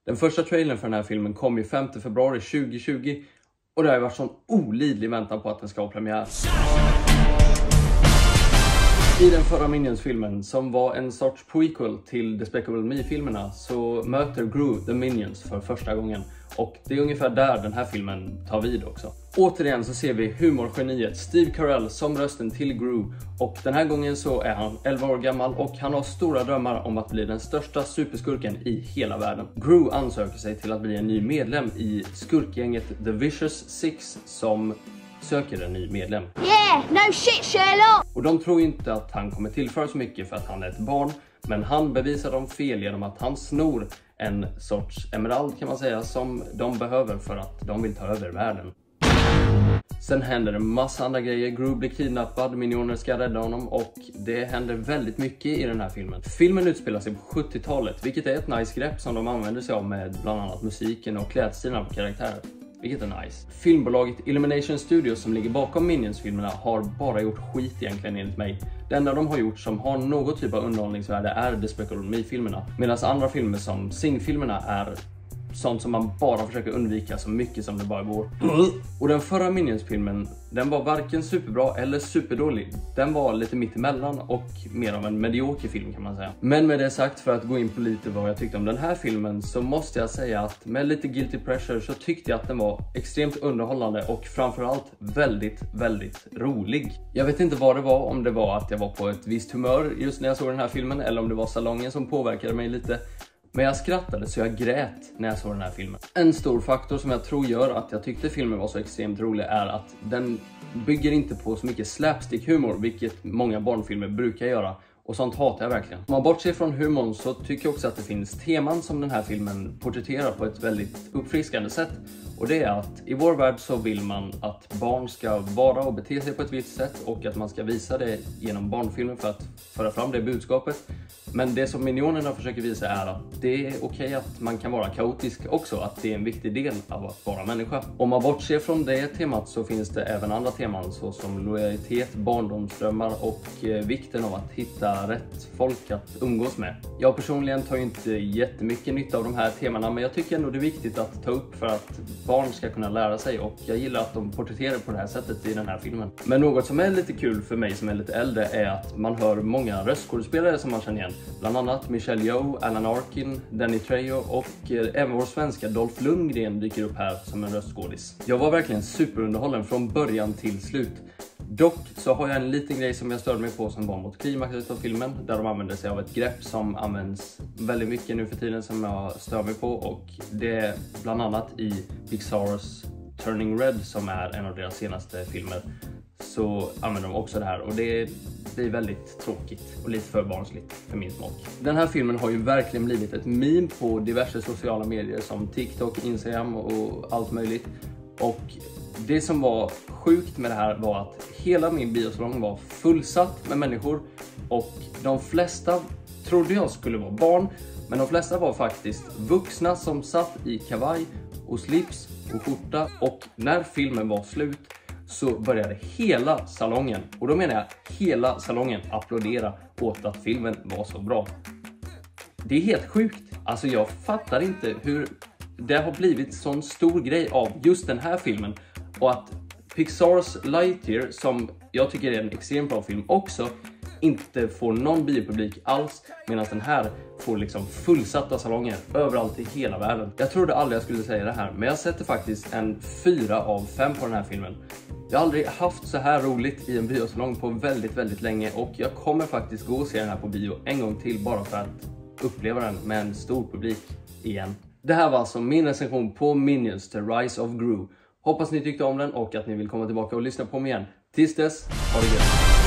Den första trailern för den här filmen kom ju 5 februari 2020 och det har varit sån olidlig väntan på att den ska ha premiär. I den förra Minions-filmen, som var en sorts prequel till Despicable Me-filmerna, så möter Gru The Minions för första gången. Och det är ungefär där den här filmen tar vid också. Återigen så ser vi humorgeniet Steve Carell som rösten till Gru. Och den här gången så är han 11 år gammal och han har stora drömmar om att bli den största superskurken i hela världen. Gru ansöker sig till att bli en ny medlem i skurkgänget The Vicious Six som söker en ny medlem. Yeah, no shit Sherlock! Och de tror inte att han kommer tillföra så mycket för att han är ett barn. Men han bevisar dem fel genom att han snor en sorts emerald kan man säga som de behöver för att de vill ta över världen. Sen händer en massa andra grejer. Gru blir kidnappad, minioner ska rädda honom och det händer väldigt mycket i den här filmen. Filmen utspelar sig på 70-talet, vilket är ett nice grepp som de använder sig av med bland annat musiken och klädstilen på karaktärer. Vilket är nice. Filmbolaget Illumination Studios som ligger bakom Minions-filmerna har bara gjort skit egentligen enligt mig. Det enda de har gjort som har något typ av underhållningsvärde är Despicable Me-filmerna. Medan andra filmer som Sing-filmerna är sånt som man bara försöker undvika så mycket som det bara går. Och den förra Minions-filmen, den var varken superbra eller superdålig. Den var lite mittemellan och mer av en medioker film kan man säga. Men med det sagt, för att gå in på lite vad jag tyckte om den här filmen, så måste jag säga att med lite guilty pressure så tyckte jag att den var extremt underhållande och framförallt väldigt, väldigt rolig. Jag vet inte vad det var, om det var att jag var på ett visst humör just när jag såg den här filmen eller om det var salongen som påverkade mig lite. Men jag skrattade så jag grät när jag såg den här filmen. En stor faktor som jag tror gör att jag tyckte filmen var så extremt rolig är att den bygger inte på så mycket slapstick-humor, vilket många barnfilmer brukar göra. Och sånt hatar jag verkligen. Om man bortser från humorn så tycker jag också att det finns teman som den här filmen porträtterar på ett väldigt uppfriskande sätt. Och det är att i vår värld så vill man att barn ska vara och bete sig på ett visst sätt och att man ska visa det genom barnfilmer för att föra fram det budskapet. Men det som Minionerna försöker visa är att det är okej att man kan vara kaotisk också, att det är en viktig del av att vara människa. Om man bortser från det temat så finns det även andra teman såsom lojalitet, barndomsdrömmar och vikten av att hitta rätt folk att umgås med. Jag personligen tar ju inte jättemycket nytta av de här temana, men jag tycker ändå det är viktigt att ta upp för att barn ska kunna lära sig och jag gillar att de porträtterar på det här sättet i den här filmen. Men något som är lite kul för mig som är lite äldre är att man hör många röstskådespelare som man känner igen. Bland annat Michelle Yeoh, Alan Arkin, Danny Trejo och även vår svenska Dolph Lundgren dyker upp här som en röstskådis. Jag var verkligen superunderhållen från början till slut. Dock så har jag en liten grej som jag störde mig på som var mot klimaxet av filmen, där de använder sig av ett grepp som används väldigt mycket nu för tiden som jag stör mig på, och det är bland annat i Pixars Turning Red som är en av deras senaste filmer. Så använder de också det här och det blir väldigt tråkigt och lite för barnsligt för min smak. Den här filmen har ju verkligen blivit ett meme på diverse sociala medier som TikTok, Instagram och allt möjligt. Och det som var sjukt med det här var att hela min biosalong var fullsatt med människor och de flesta trodde jag skulle vara barn, men de flesta var faktiskt vuxna som satt i kavaj och slips och skjorta, och när filmen var slut så började hela salongen, och då menar jag hela salongen, applådera åt att filmen var så bra. Det är helt sjukt. Alltså jag fattar inte hur det har blivit sån stor grej av just den här filmen, och att Pixars Lightyear, som jag tycker är en extremt bra film också, inte får någon biopublik alls, medan den här får liksom fullsatta salonger överallt i hela världen. Jag trodde aldrig jag skulle säga det här, men jag sätter faktiskt en 4 av 5 på den här filmen. Jag har aldrig haft så här roligt i en biosalong på väldigt, väldigt länge, och jag kommer faktiskt gå och se den här på bio en gång till bara för att uppleva den med en stor publik igen. Det här var alltså min recension på Minions: The Rise of Gru. Hoppas ni tyckte om den och att ni vill komma tillbaka och lyssna på mig igen. Tills dess, ha det gött!